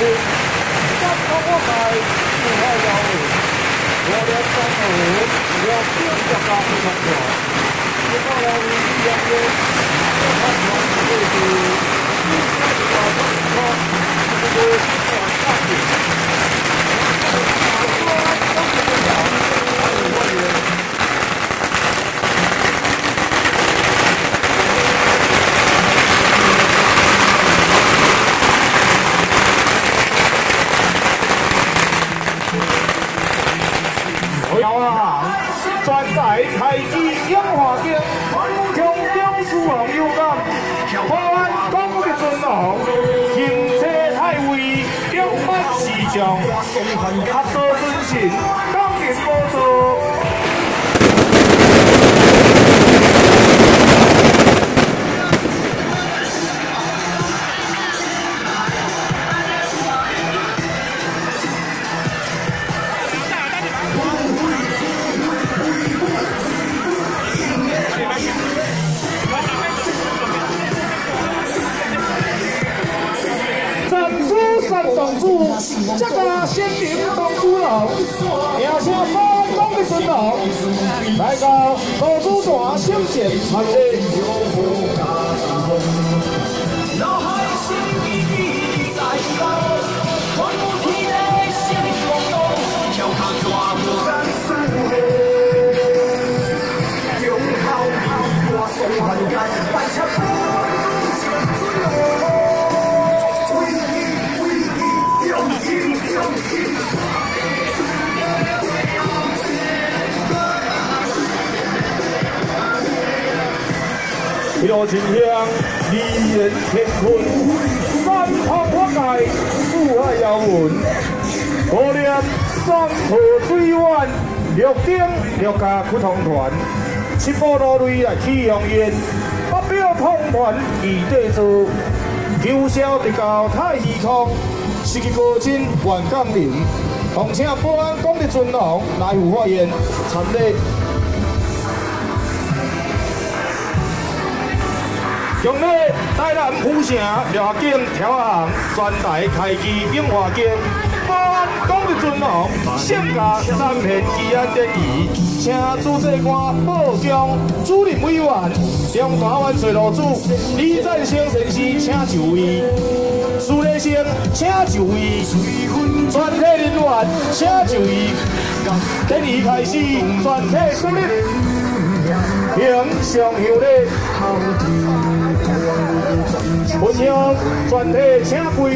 三通我来不好摇的，我连中午我变着家不同款，我到了你两边，我看完就是你开始搞不错，这个是短上去，我当时就讲，还有我也。 全台开机永华境，空中使用有感，台湾讲的尊王，行车太位，两万市场，合作尊信，当年无错。 董主，这个先林董主楼，名声高讲的尊王，来到董主团相见传递。一路前向，利人乾坤，三方我界，四海遥闻。五念山河水远，六顶六家屈同团，七宝路内来起宏愿，八表通团义地做，九霄直到太虚空，四季高真万港灵。同请保安讲的尊王来赴发言参礼。 恭喜台南府城廖景调行全台开机永华境，保安讲的尊王，县家3片吉安典仪，请主席官报将主任委员中大湾水路主李占生先生请就位，苏立生请就位，全体人员请就位，典仪开始，全体肃立，迎上香礼。 分享全体请跪。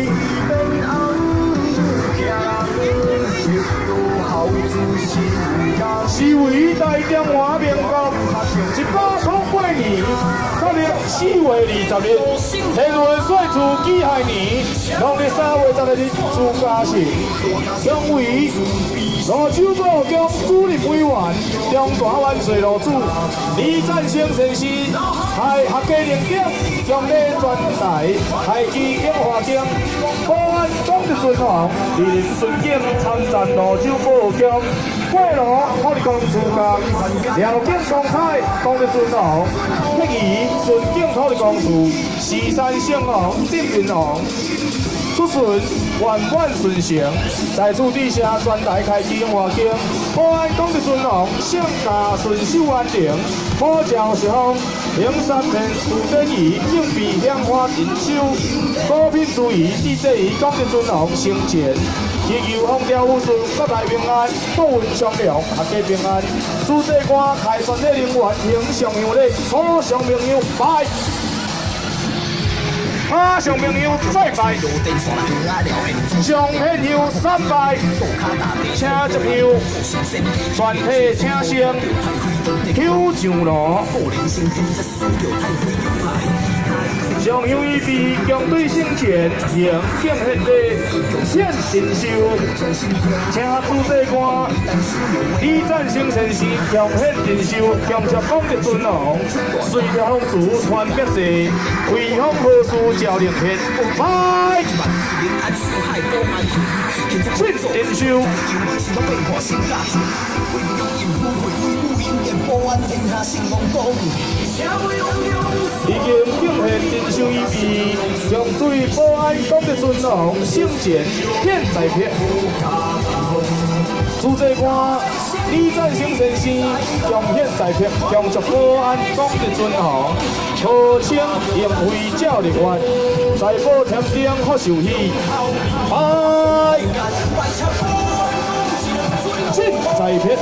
是为大中华民国108年，8月4月20日，天文岁次己亥年农历3月12日自嘉庆，将为罗州保江主任委员中大湾水路主李占生先生，还客家领点将礼全台开机永华境，保安讲的尊王，二人顺境参战罗州保江。 过路土地公自家，辽景光彩讲的尊王，迄仪顺景土地公祠，四山圣王镇平王，出顺万万顺成，在此地下全台开机永华境，保安讲的尊王，圣家顺手安宁，保照十方，行3片树典仪，应备香花珍馐，高品主仪，地这仪讲的尊王生前。 祈求风调雨顺，国内平安，国运昌隆，大家平安。主席官开全体人员行上香礼，初上朋友拜，下上朋友再拜，上天友3拜，请接香，全体请升，口上路。 上香预备，将对圣前，迎敬献礼，献神寿。请主席官李占生先生向献神寿，强接讲的尊王，随着风烛传别世，为风好事照灵天。拜，献神寿。保安天下兴隆宫，社会拥有。 已经敬献珍馐仪备，将对保安宫的尊王圣前献在片。主祭官李占兴先生贡献在片，恭祝保安宫的尊王号称应为教立员，在保天顶福寿喜。拜，进在片。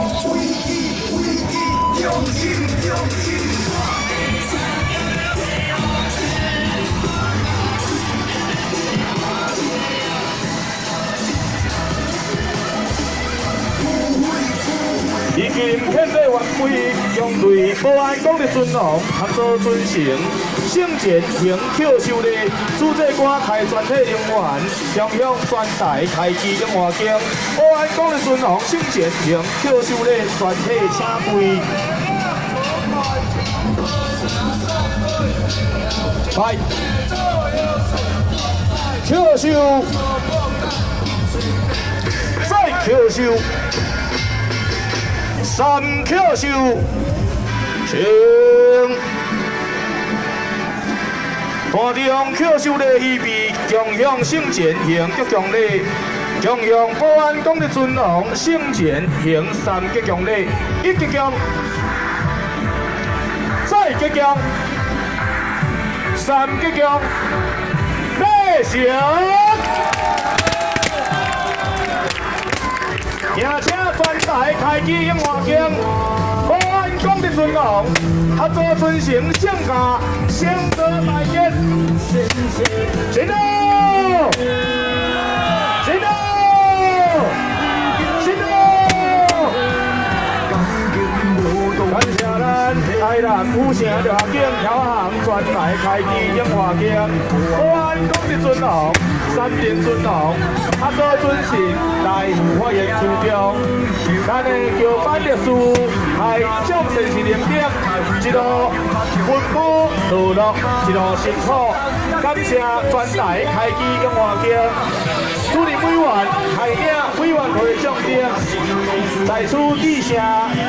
已经献礼完毕，将对保安宫的尊王合作遵行圣前行扣手礼，主祭官开全体人员将向全台开基永华经，保安宫的尊王圣前行扣手礼，全体请跪。来，扣手，再扣手。 三扣手，请团中扣手礼仪备，共向圣前行吉祥礼，共向保安宫的尊王圣前行三吉祥礼，一吉祥，再吉祥，三吉祥，礼成。 并且全台开基永华经，保安宫的尊王合作遵行圣驾圣德大捷，行动，行动，行动！感谢咱台南府城热景侨行全台开基永华经，保安宫的尊王。 三殿尊王合作遵行来发言主张，咱的桥班历史系将城市零点，一路奔波道路，一路辛苦。感谢全台开基永华经主任委员、海领委员会奖章，在此致谢。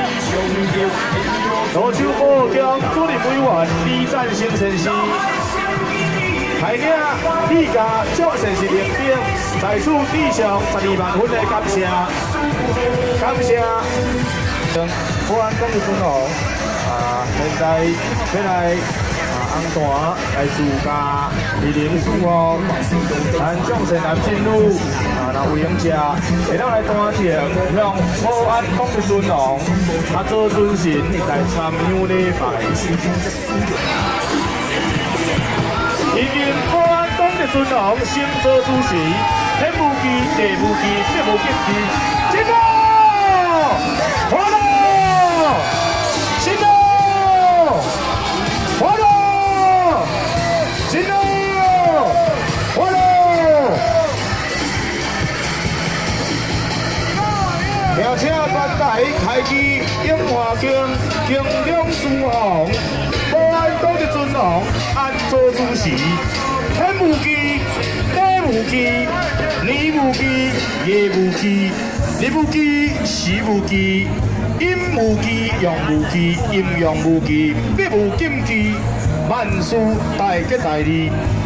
罗州保强主任委员李占兴先生。 海领李家奖神是领兵，在此致上12万分的感谢，感谢。保安宫的尊王现在要来红坛来自家2045哦，咱奖神男进入那有闲者，会当来端正向保安宫的尊王合作遵行来参与礼拜。 已经保安宫的尊王升座主席，天无期、地无期、灭无极期，进步，欢乐，进步，欢乐，进步，欢乐。并且全台开基永华经，经两书行。 保安宫的尊王安做主席，天无期、地无期、年无期、月无期、日无期、时无期、阴无期、阳无期、阴阳无期、灭无禁忌，万事大吉大利。